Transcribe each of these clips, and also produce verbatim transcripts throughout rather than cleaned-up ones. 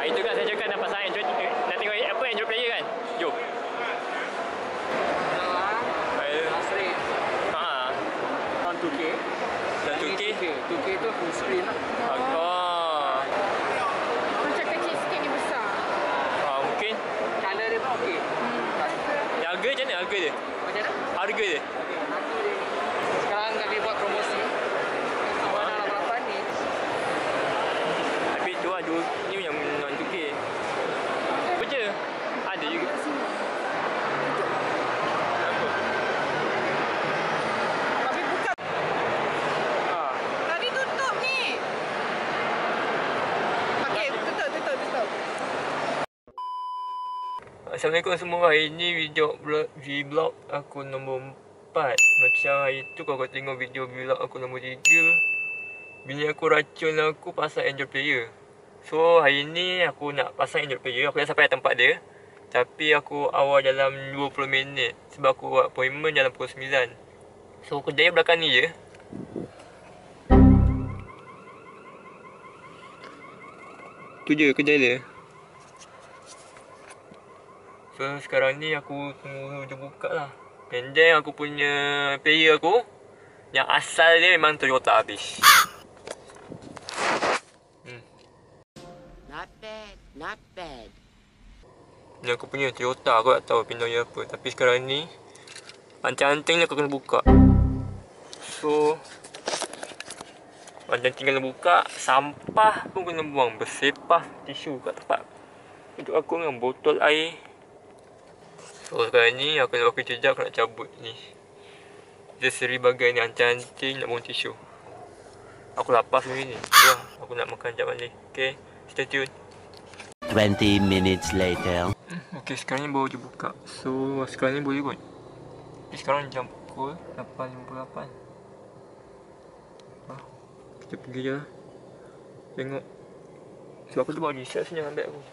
itu kan saya cakap nak pasang Android, nak tengok apa Android player kan? Jom. Asri. Ha. Dan two K. Dan two K. two K tu full screen lah. Oh. Macam kecil sikit ni besar. Ah, mungkin. Color dia pun okey. Hmm. Harga macam mana harga dia? Macam mana? Harga dia? Sekarang kami buat promosi. Warna lapan lapan ni. Tapi tu lah, dua, ni yang non two K. Apa je? Ada juga. Apa? Tapi buka. Ha. Tadi tutup ni. Okey, tutup, tutup, tutup. Assalamualaikum semua. Hari ni video vlog aku nombor empat. Macam hari tu kalau kau tengok video vlog aku nombor tiga, bini aku racun aku pasang Android player. So hari ni aku nak pasang Android player. Aku dah sampai tempat dia, tapi aku awal dalam dua puluh minit sebab aku buat appointment dalam pukul sembilan. So kerja belakang ni je. Tu je kerja dia. So sekarang ni aku tunggu dia buka lah. And then aku punya player aku, yang asal dia memang Toyota habis. Hmm. Not bad, not bad. Ni aku punya Toyota, aku tak tahu pinoy apa. Tapi sekarang ni ancang-ancangnya aku kena buka. So ancang-ancang kena buka, sampah pun kena buang. Bersepah tisu kat tempat duduk aku dengan botol air. So sekarang ni aku nak pakai jejak, aku nak cabut ni. Dia seri bagai ni ancang-ancang nak buang tisu. Aku lapar sebenarnya ni. Wah, aku nak makan sekejap balik. Okay, stay tune. twenty minutes later. Okay, sekarang ni baru je buka. So sekarang ni boleh kot. Tapi sekarang jam pukul lapan lima puluh lapan. Ah, kita pergi je lah. Tengok. Sebab aku tu baru reset sebenarnya ambil aku.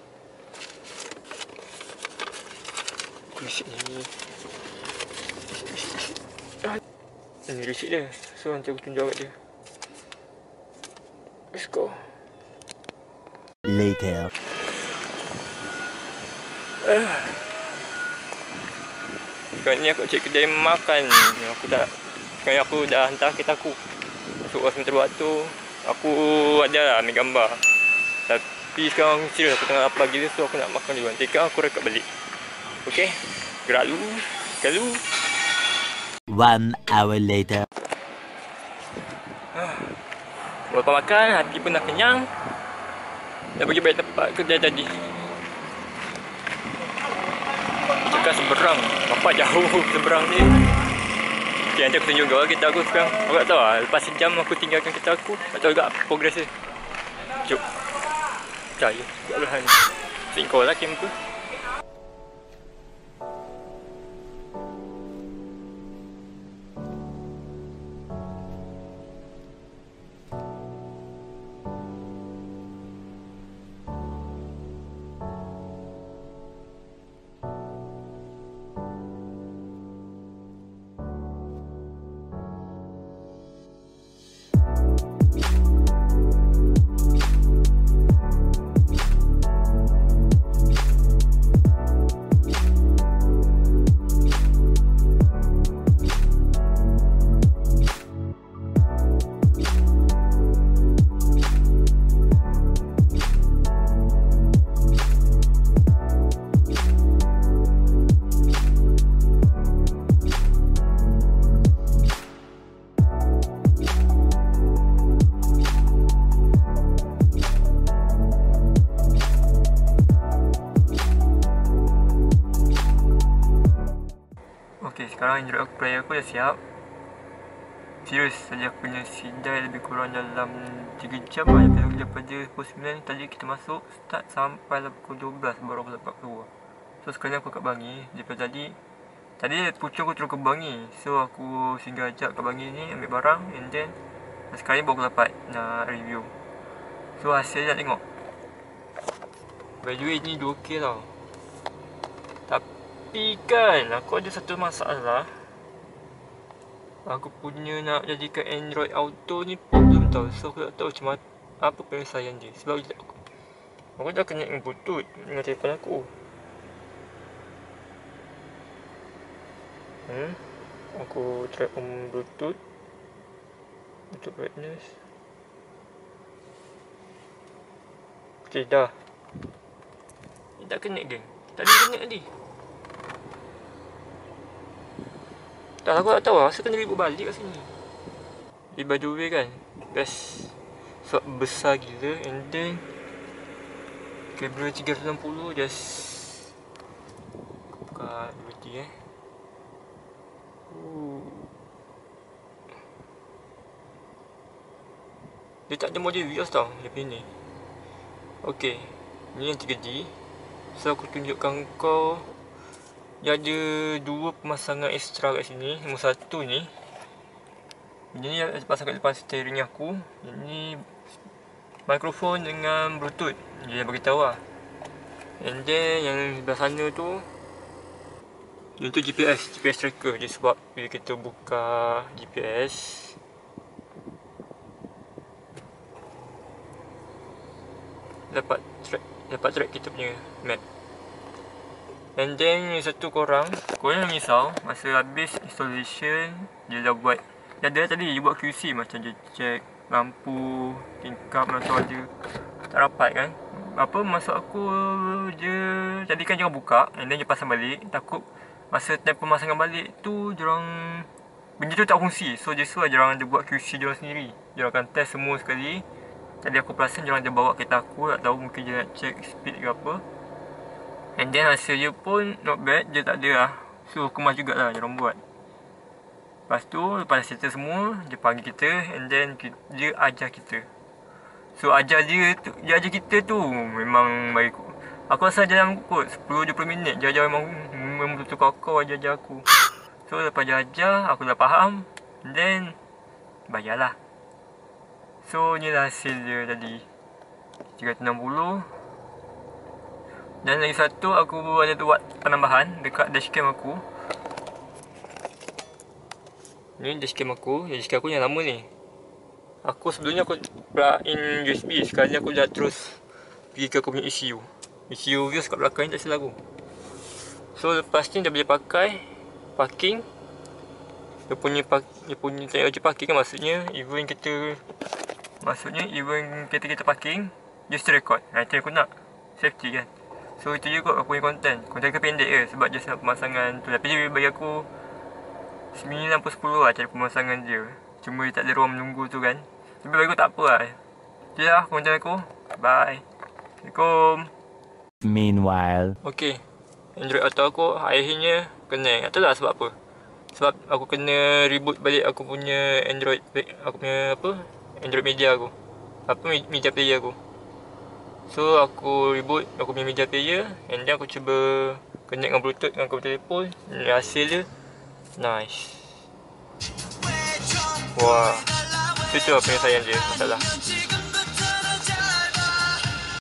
Reset ni. Ah, ini reset dia. So nanti aku tunjuk kat dia. Let's go. Later. Uh. Sekarang ni aku cek kedai makan. Aku dah Sekarang aku dah hantar kereta aku. Masuk sementara waktu aku ada lah ambil gambar. Tapi sekarang serius aku tengah lapar gila. So aku nak makan dulu. Nanti kan aku rekod balik. Okay, gerak dulu. Gerak dulu. One hour later. Lepas makan, hati pun dah kenyang. Dah pergi balik tempat kerja tadi. Dekat seberang. Nampak jauh seberang ni. Okay, nanti aku tunjuk kau kereta aku sekarang. Aku tak tahu lah, lepas sejam aku tinggalkan kereta aku. Tak tahu juga progress dia. Jom. Percaya. Tak boleh ni. Singkau lah game tu. Okay, sekarang Android aku player aku dah siap. Serius saja aku punya sidai lebih kurang dalam tiga jam lah. Daripada pukul sembilan tadi kita masuk, start sampai lah pukul dua belas baru aku dapat keluar. So sekarang aku kat Bangi. Daripada tadi Tadi pucuk aku terus ke Bangi. So aku singgah ajak kat Bangi ni ambil barang. And then sekarang ni baru aku dapat nak review. So hasil nak tengok. By the way ni dua K tau. Tapi kan aku ada satu masalah. Aku punya nak jadikan Android Auto ni problem tau. So aku tak tahu macam mana, apa penyelesaian dia. Sebab aku Aku dah connect dengan Bluetooth dengan telefon aku. Hmm. Aku try on Bluetooth. Bluetooth brightness. Okay, dah. Tak connect geng. Tadi connect tadi. Tak, aku tak tahu lah. Rasa kena reboot balik kat sini. Di by the way kan, best. Sebab besar gila. And then kamera tiga ratus enam puluh just buka D V D eh. Ooh. Dia tak ada model V I O S tau, dia punya ni. Okay, ni yang tiga D. So aku tunjukkan kau. Dia ada dua pemasangan extra kat sini. Nombor satu ni, ini yang pasang kat depan steering aku. Ini mikrofon dengan Bluetooth. Dia beritahu lah. And then yang sebelah sana tu, itu G P S, G P S tracker. Dia sebab bila kita buka G P S, dapat track, dapat track kita punya map. And then yang satu korang, korang jangan risau. Masa habis installation, dia dah buat, dia ada tadi dia buat Q C. Macam dia check lampu, tingkap, macam ada tak rapat kan. Apa masuk aku je, jadikan jangan buka. And then dia pasang balik. Takut masa time pemasangan balik tu diorang, benda tu tak fungsi. So just suruh diorang ada buat Q C diorang sendiri. Diorang akan test semua sekali. Tadi aku perasan diorang ada bawa kereta aku. Tak tahu mungkin dia nak check speed ke apa. And then hasil dia pun not bad. Dia tak ada lah. So kemas jugalah diorang buat. Lepas tu, lepas settle semua, dia panggil kita. And then dia ajar kita. So ajar dia tu, dia ajar kita tu memang baik. Aku rasa dalam kot sepuluh dua puluh minit. Dia ajar memang, memang betul kakau ajar-ajar aku. So lepas dia ajar, aku dah faham. And then bayarlah. So ni lah hasil dia tadi, tiga ratus enam puluh. Dan lagi satu, aku ada buat penambahan dekat dashcam aku. Ni dashcam aku. Dashcam aku yang lama ni. Aku sebelumnya aku plug in U S B. Sekarang ni aku dah terus pergi ke aku punya E C U. E C U views kat belakang ni tak silap aku. So lepas ni dah boleh pakai parking. Dia punya, dia punya teknologi parking kan, maksudnya even kita Maksudnya even kita kita parking, dia still record. Nah, itu yang aku nak. Safety kan. So itu je kot aku punya konten. Konten aku pendek je sebab just nak pemasangan tu. Tapi dia bagi aku sembilan per sepuluh lah cara pemasangan dia. Cuma dia tak ada ruang menunggu tu kan. Tapi bagi aku tak apa lah. Itu je lah konten aku. Bye. Assalamualaikum. Meanwhile. Okay, Android Auto aku akhirnya connect. Tak tahu lah sebab apa. Sebab aku kena reboot balik aku punya Android, aku punya apa, Android media aku. Apa, media player aku. So aku reboot aku punya media player. And then aku cuba connect dengan Bluetooth dengan aku telefon. Hasil dia nice. Wah, itu lah penyelesaian dia masalah.